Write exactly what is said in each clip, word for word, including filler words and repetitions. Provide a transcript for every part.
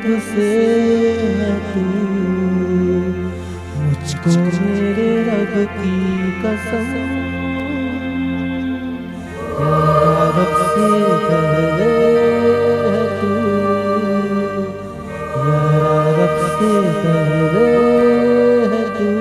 से है तू, मुझको मेरे रब की कसम यारा रब से पहले है तू, यारा रब से पहले है तू।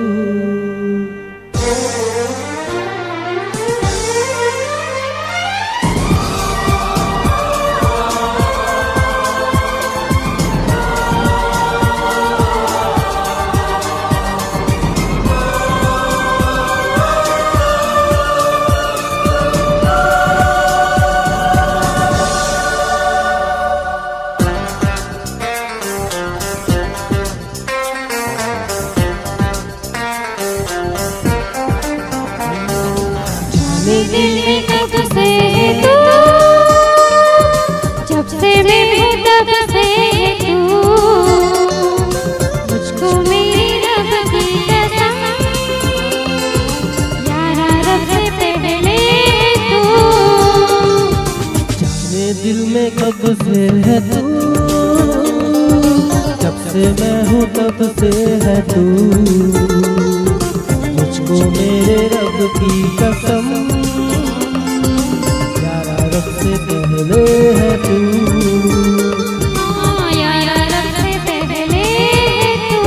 दिल में कब से है तू, जब से मैं हूँ तब से है तू, मुझको मेरी रब की कसम यारा रब से पहले है तू। जाने दिल में कब से है तू, जब से मैं हूँ तब से है तू, मुझको मेरे रब की कसम यारा रब से पहले है तू। हाँ यारा रब से पहले है तू।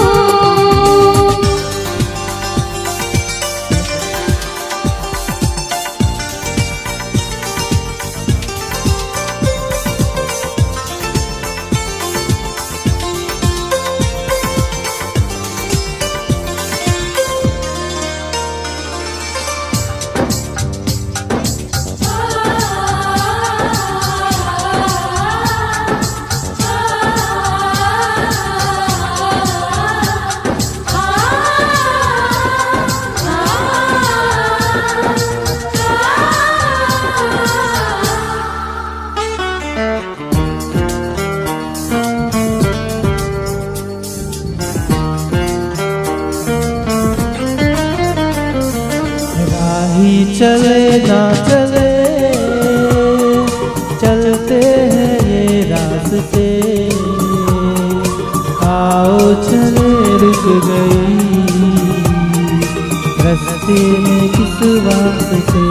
चले ना चले चलते हैं ये रास्ते, आओ चले रुक गई रास्ते में किस बात से।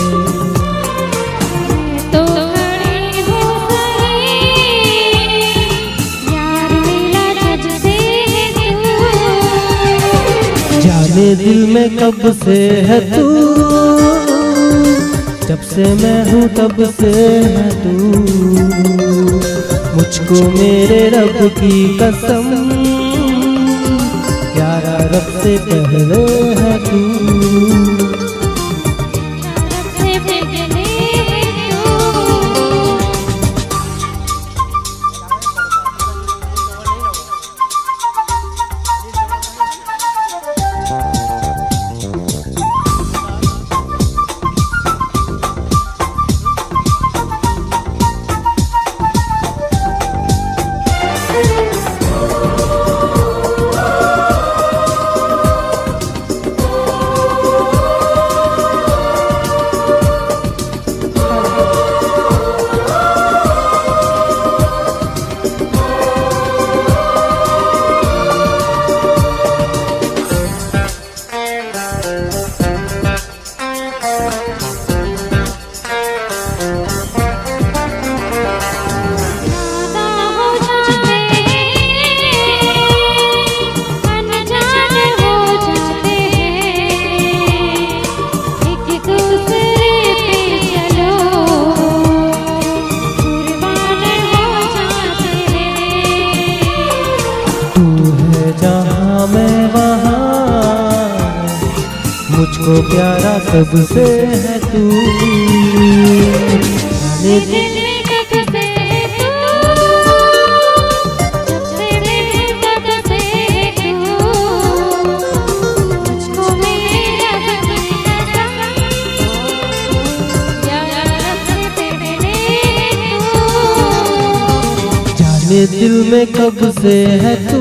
तो खड़ी हो गई यार मिला तुझसे है तू। जाने दिल में कब से है तू, जब से मैं हूँ तब से है तू, मुझको मेरे रब की कसम यारा रब से पहले है तू। जहाँ मैं वहाँ मुझको प्यारा सबसे है तू। दिल में कब से है तू, जब से मैं हूँ तब से है तू, मुझको मेरे रब की कसम यारा रब से पहले है तू। जाने दिल में कब से है तू,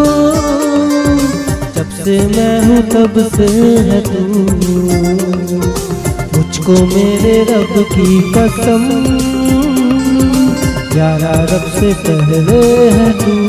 जब से मैं हूँ तब से है तू, मुझको मेरे रब की कसम यारा रब से पहले है तू।